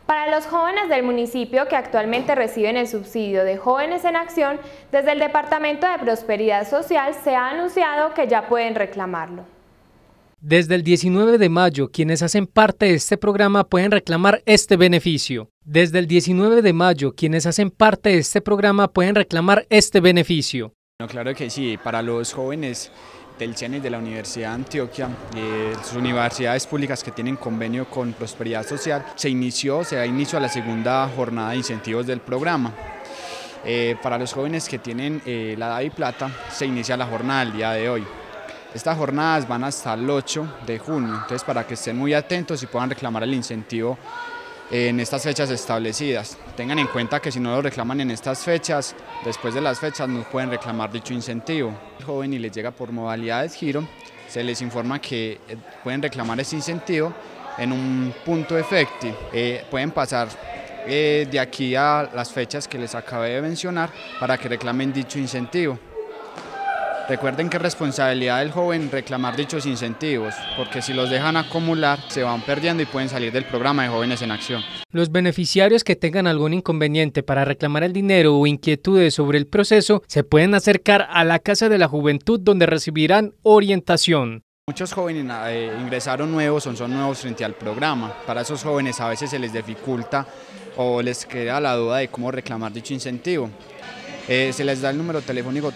Para los jóvenes del municipio que actualmente reciben el subsidio de Jóvenes en Acción, desde el Departamento de Prosperidad Social se ha anunciado que ya pueden reclamarlo. Desde el 19 de mayo, quienes hacen parte de este programa pueden reclamar este beneficio. Desde el 19 de mayo, quienes hacen parte de este programa pueden reclamar este beneficio. No, claro que sí, para los jóvenes del CENES de la Universidad de Antioquia, sus universidades públicas que tienen convenio con Prosperidad Social, se da inicio a la segunda jornada de incentivos del programa. Para los jóvenes que tienen la DAVI Plata, se inicia la jornada el día de hoy. Estas jornadas van hasta el 8 de junio, entonces para que estén muy atentos y puedan reclamar el incentivo en estas fechas establecidas. Tengan en cuenta que si no lo reclaman en estas fechas, después de las fechas no pueden reclamar dicho incentivo. El joven y les llega por modalidades giro, se les informa que pueden reclamar ese incentivo en un punto efectivo. Pueden pasar de aquí a las fechas que les acabé de mencionar para que reclamen dicho incentivo. Recuerden que es responsabilidad del joven reclamar dichos incentivos, porque si los dejan acumular se van perdiendo y pueden salir del programa de Jóvenes en Acción. Los beneficiarios que tengan algún inconveniente para reclamar el dinero o inquietudes sobre el proceso se pueden acercar a la Casa de la Juventud donde recibirán orientación. Muchos jóvenes ingresaron nuevos, son nuevos frente al programa. Para esos jóvenes a veces se les dificulta o les queda la duda de cómo reclamar dicho incentivo. Se les da el número telefónico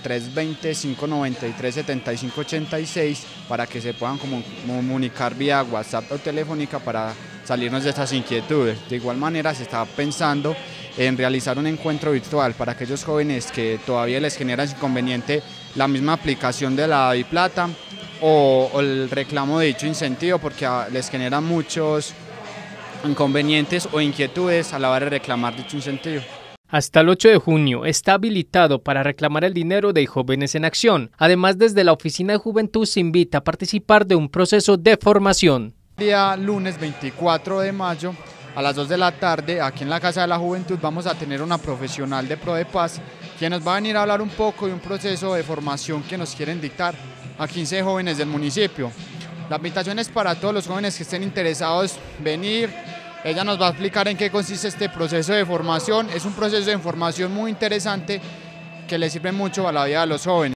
320-593-7586 para que se puedan comunicar vía WhatsApp o telefónica para salirnos de estas inquietudes. De igual manera se está pensando en realizar un encuentro virtual para aquellos jóvenes que todavía les genera inconveniente la misma aplicación de la DAVI Plata o el reclamo de dicho incentivo, porque les genera muchos inconvenientes o inquietudes a la hora de reclamar dicho incentivo. Hasta el 8 de junio está habilitado para reclamar el dinero de Jóvenes en Acción. Además, desde la Oficina de Juventud se invita a participar de un proceso de formación. El día lunes 24 de mayo a las 2 de la tarde, aquí en la Casa de la Juventud, vamos a tener una profesional de ProDePaz que nos va a venir a hablar un poco de un proceso de formación que nos quieren dictar a 15 jóvenes del municipio. La invitación es para todos los jóvenes que estén interesados venir. Ella nos va a explicar en qué consiste este proceso de formación. Es un proceso de formación muy interesante que le sirve mucho a la vida de los jóvenes.